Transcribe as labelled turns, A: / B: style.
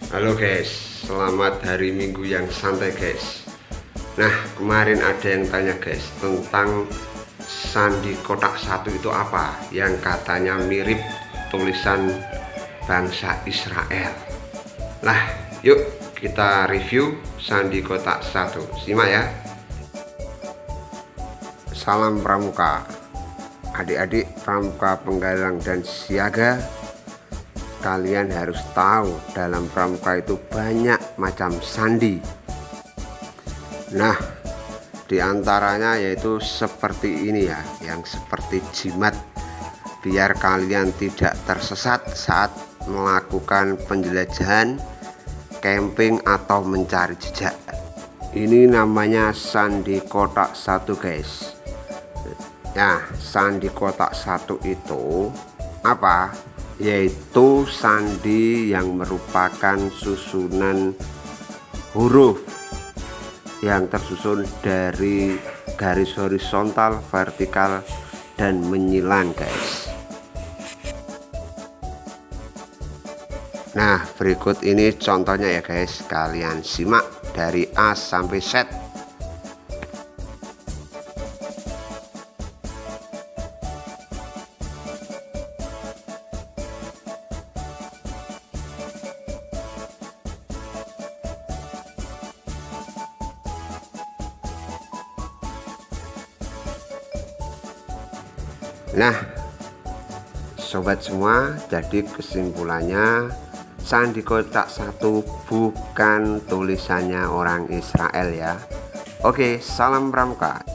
A: Halo guys, selamat hari Minggu yang santai guys. Nah, kemarin ada yang tanya guys tentang sandi kotak satu itu apa, yang katanya mirip tulisan bangsa Israel. Nah, yuk kita review sandi kotak satu. Simak ya. Salam pramuka, adik-adik pramuka penggalang dan siaga. Kalian harus tahu dalam pramuka itu banyak macam sandi. Nah, diantaranya yaitu seperti ini ya, yang seperti jimat, biar kalian tidak tersesat saat melakukan penjelajahan, camping atau mencari jejak. Ini namanya sandi kotak satu guys. Nah, sandi kotak satu itu apa? Yaitu sandi yang merupakan susunan huruf yang tersusun dari garis horizontal, vertikal, dan menyilang guys. Nah, berikut ini contohnya ya guys, kalian simak dari A sampai Z. Nah, sobat semua, jadi kesimpulannya sandi kotak satu bukan tulisannya orang Israel ya. Oke, salam pramuka.